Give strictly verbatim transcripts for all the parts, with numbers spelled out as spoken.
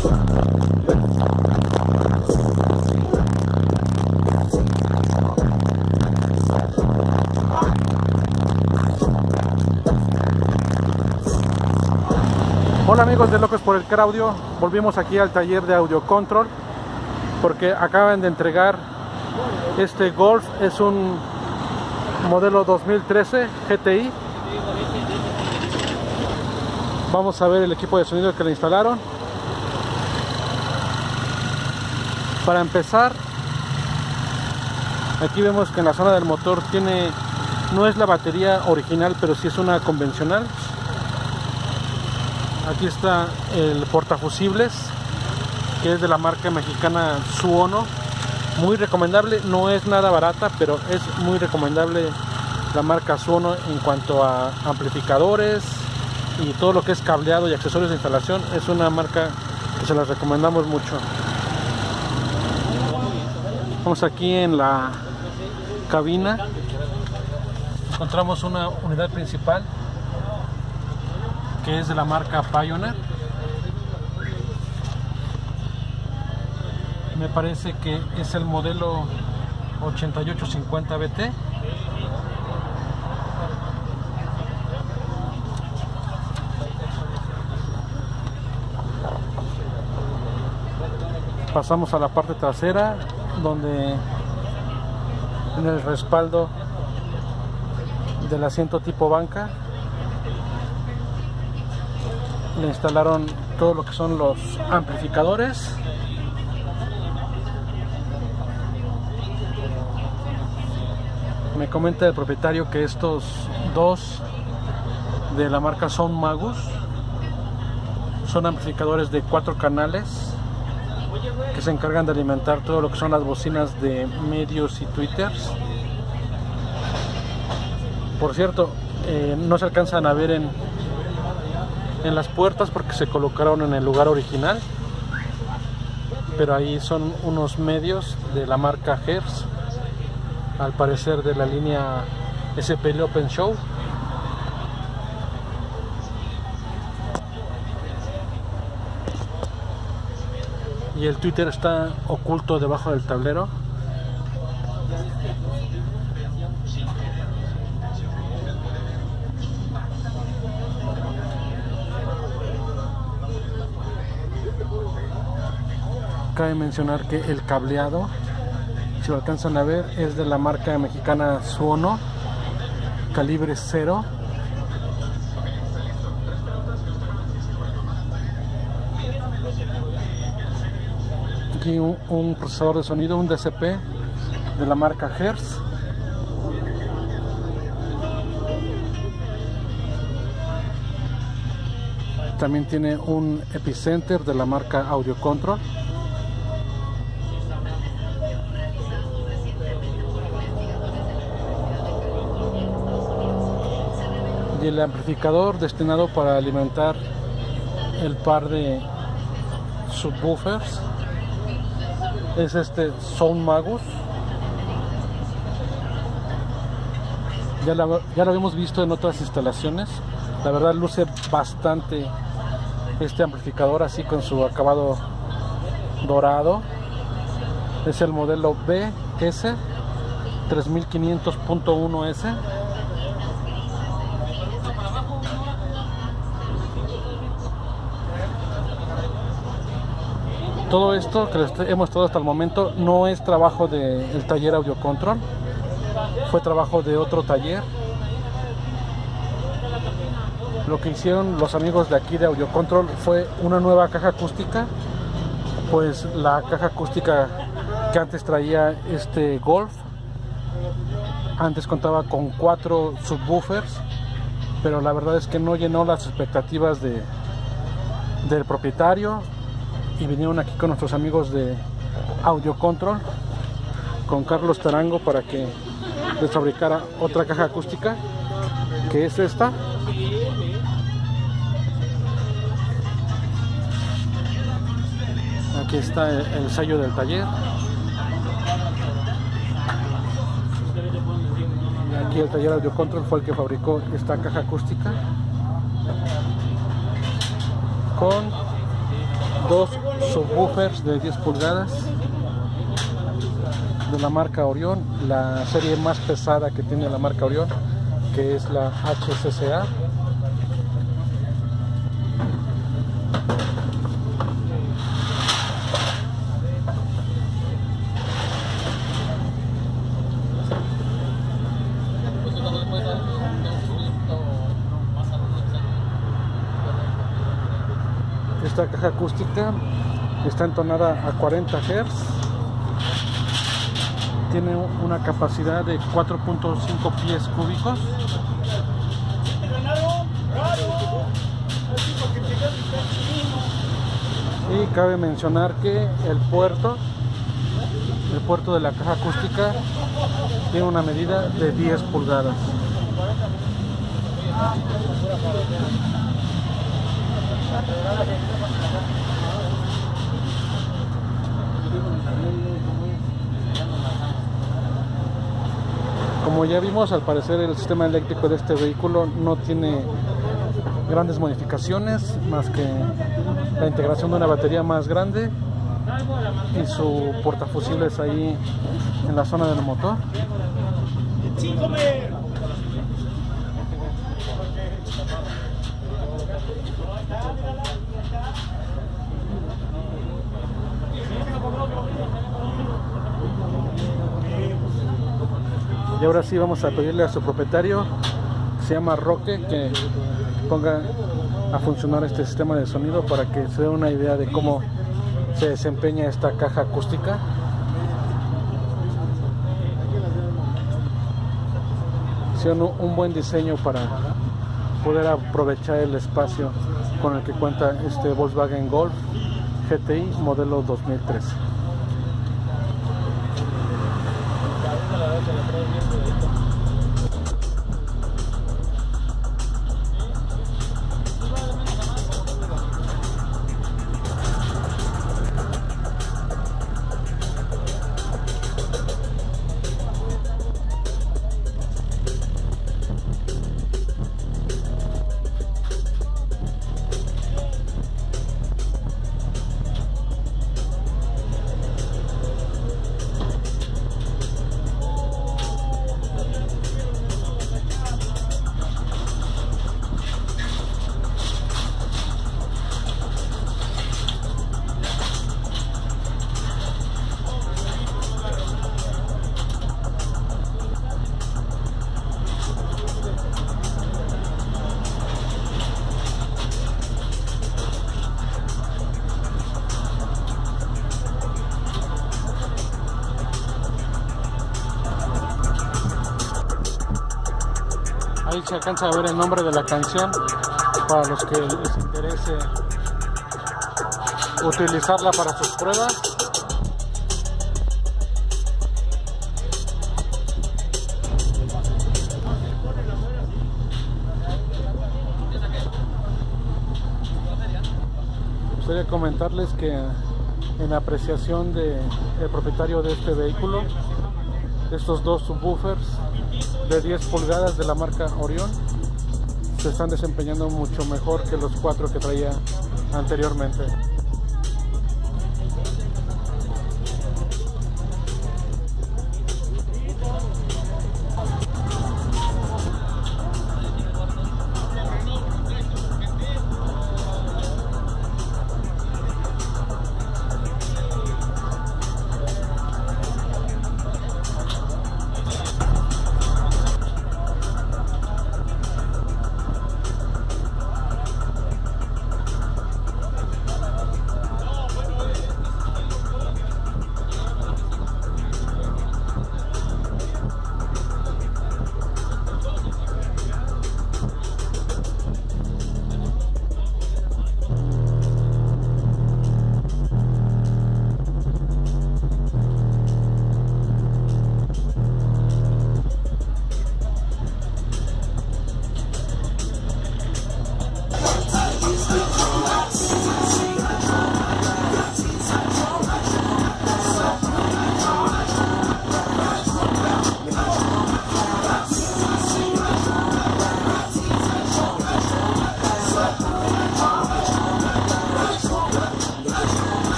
Hola amigos de Locos por el Car Audio, volvimos aquí al taller de Audio Control porque acaban de entregar este Golf. Es un modelo dos mil trece G T I. Vamos a ver el equipo de sonido que le instalaron. Para empezar, aquí vemos que en la zona del motor tiene, no es la batería original, pero sí es una convencional. Aquí está el portafusibles, que es de la marca mexicana Suono. Muy recomendable, no es nada barata, pero es muy recomendable la marca Suono en cuanto a amplificadores y todo lo que es cableado y accesorios de instalación. Es una marca que se las recomendamos mucho. Vamos aquí en la cabina, encontramos una unidad principal que es de la marca Pioneer. Me parece que es el modelo ochenta y ocho cincuenta B T. Pasamos a la parte trasera, donde en el respaldo del asiento tipo banca le instalaron todo lo que son los amplificadores. Me comenta el propietario que estos dos de la marca Sound Magus son amplificadores de cuatro canales que se encargan de alimentar todo lo que son las bocinas de medios y tweeters. Por cierto, eh, no se alcanzan a ver en en las puertas porque se colocaron en el lugar original, pero ahí son unos medios de la marca Hertz, al parecer de la línea S P L Open Show. Y el tweeter está oculto debajo del tablero. Cabe mencionar que el cableado, si lo alcanzan a ver, es de la marca mexicana Suono, calibre cero. Aquí un, un procesador de sonido, un D S P de la marca Hertz. También tiene un Epicenter de la marca Audio Control. Y el amplificador destinado para alimentar el par de subwoofers es este Sound Magus. Ya, la, ya lo habíamos visto en otras instalaciones. La verdad luce bastante este amplificador, así con su acabado dorado. Es el modelo B S tres mil quinientos punto uno S. Todo esto que les hemos mostrado hasta el momento no es trabajo del taller Audio Control, fue trabajo de otro taller. Lo que hicieron los amigos de aquí de Audio Control fue una nueva caja acústica, pues la caja acústica que antes traía este Golf, antes contaba con cuatro subwoofers, pero la verdad es que no llenó las expectativas de, del propietario. Y vinieron aquí con nuestros amigos de Audio Control, con Carlos Tarango, para que les fabricara otra caja acústica, que es esta. Aquí está el, el sello del taller. Aquí el taller Audio Control fue el que fabricó esta caja acústica con dos subwoofers de diez pulgadas de la marca Orion, la serie más pesada que tiene la marca Orion, que es la H C C A. Esta caja acústica está entonada a cuarenta hertz, tiene una capacidad de cuatro punto cinco pies cúbicos y cabe mencionar que el puerto el puerto de la caja acústica tiene una medida de diez pulgadas. Como ya vimos, al parecer el sistema eléctrico de este vehículo no tiene grandes modificaciones, más que la integración de una batería más grande y su portafusiles ahí en la zona del motor. Y ahora sí vamos a pedirle a su propietario, que se llama Roque, que ponga a funcionar este sistema de sonido para que se dé una idea de cómo se desempeña esta caja acústica. Hicieron un buen diseño para poder aprovechar el espacio con el que cuenta este Volkswagen Golf G T I modelo dos mil trece. Ahí se alcanza a ver el nombre de la canción para los que les interese utilizarla para sus pruebas. Me gustaría comentarles que en apreciación del propietario de este vehículo, estos dos subwoofers de diez pulgadas de la marca Orion se están desempeñando mucho mejor que los cuatro que traía anteriormente.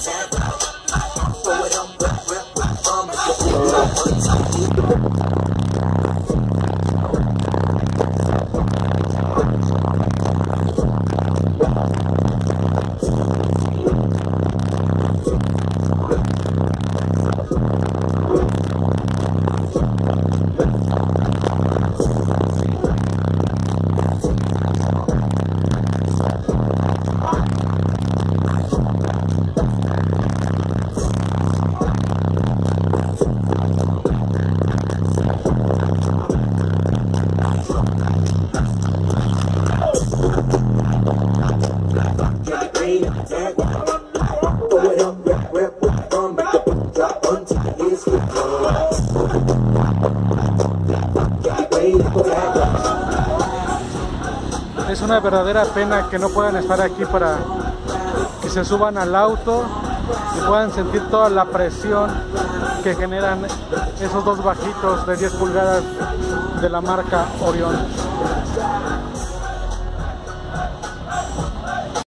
Es una verdadera pena que no puedan estar aquí para que se suban al auto y puedan sentir toda la presión que generan esos dos bajitos de diez pulgadas de la marca Orion.